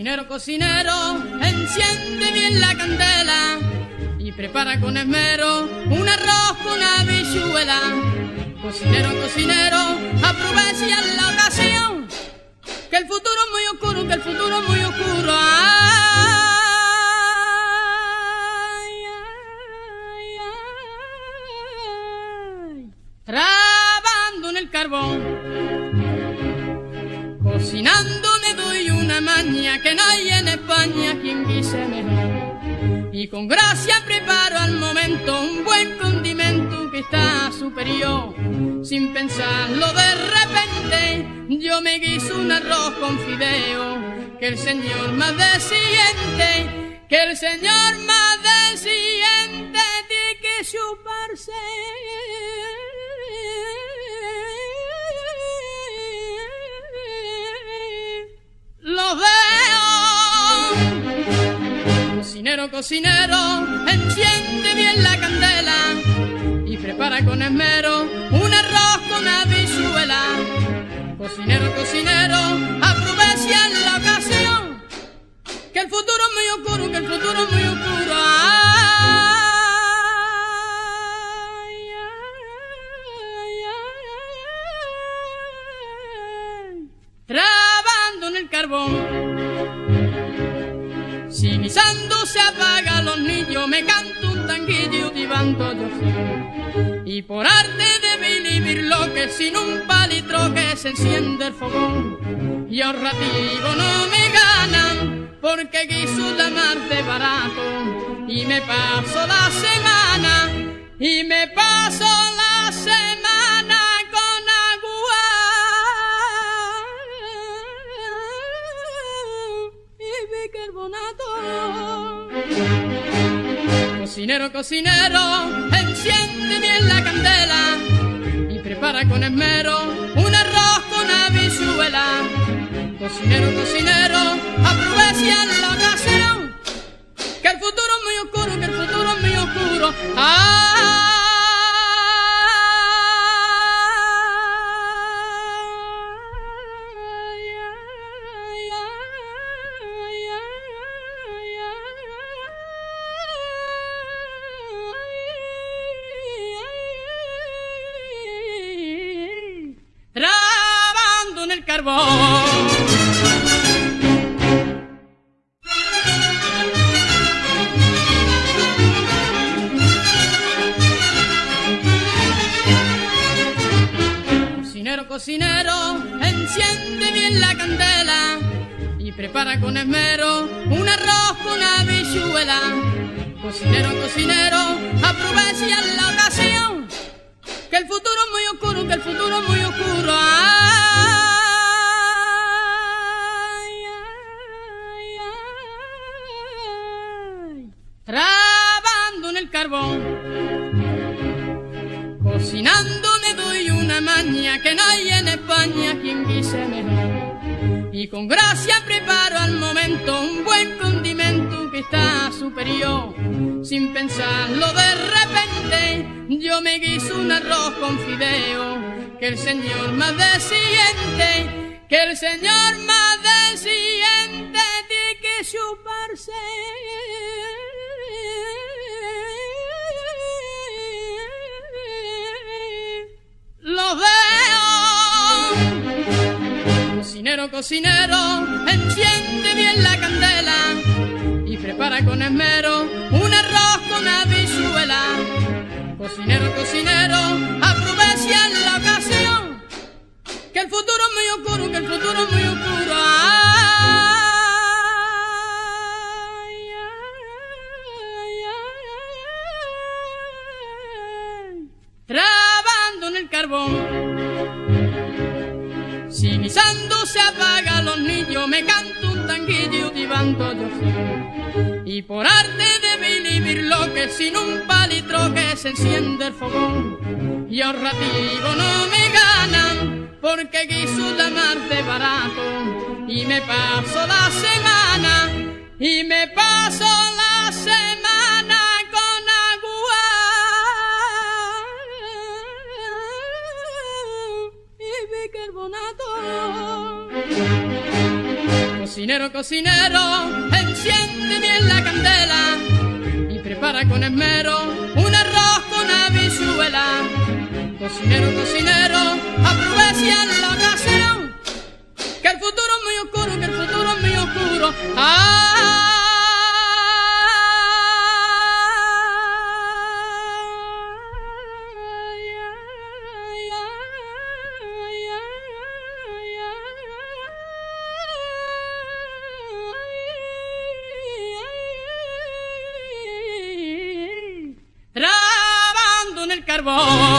Cocinero, cocinero, enciende bien la candela y prepara con esmero un arroz con habichuela. Cocinero, cocinero, aprovecha la ocasión, que el futuro es muy oscuro, que el futuro es muy oscuro. Ay, ay, ay. Trabando en el carbón, cocinando me doy una maña que no hay en España quien guise mejor. Y con gracia preparo al momento un buen condimento que está superior. Sin pensarlo de repente yo me guiso un arroz con fideo, que el señor más desciente, que el señor más desciente tiene que chuparse. Los dedos. Cocinero, cocinero, enciende bien la candela y prepara con esmero un arroz con habichuela. Cocinero, cocinero, aprovecha la ocasión, que el futuro es muy oscuro, que el futuro es muy oscuro. Ay, ay, ay. Trabando en el carbón, si guisando se apaga los niños, me canto un tanguillo divando yo soy. Y por arte de vivir lo que sin un palitro que se enciende el fogón, y ahorrativo no me ganan, porque guiso la mar de barato, y me paso la semana, y me paso la semana con agua y bicarbonato. Cocinero, cocinero, enciende bien la candela y prepara con esmero un arroz con habichuela. Cocinero, cocinero, aprovecha la ocasión, que el futuro es muy oscuro, que el futuro es muy oscuro. Trabando en el carbón. Cocinero, cocinero, enciende bien la candela y prepara con esmero un arroz con habichuela. Cocinero, cocinero, aprovecha la ocasión, que el futuro es muy oscuro, que el futuro es muy oscuro. Ay, ay, ay. Trabando en el carbón, cocinando me doy una maña que no hay en España quien guise mejor. Y con gracia preparo al momento un buen condimento que está superior. Sin pensarlo de repente yo me guiso un arroz con fideo, que el señor más desciente, que el señor más desciente tiene que chuparse. Los dedos. Cocinero, cocinero, enciende bien la candela y prepara con esmero un arroz con habichuela. Cocinero, cocinero, aprovecha la ocasión, que el futuro es muy oscuro, que el futuro es muy oscuro. Ay, ay, ay. Trabando en el carbón, si guisando se apaga los niños, me canto un tanguillo divando yo soy. Y por arte de vivir lo que sin un palitro que se enciende el fogón, y ahorrativo no me ganan, porque guiso la mar de barato, y me paso la semana, y me paso la semana con agua y bicarbonato. Cocinero, cocinero, enciende bien la candela y prepara con esmero un arroz con habichuela. Cocinero, cocinero, aprovecha la ocasión, que el futuro es muy oscuro, que el futuro es muy oscuro. Trabando en el carbón.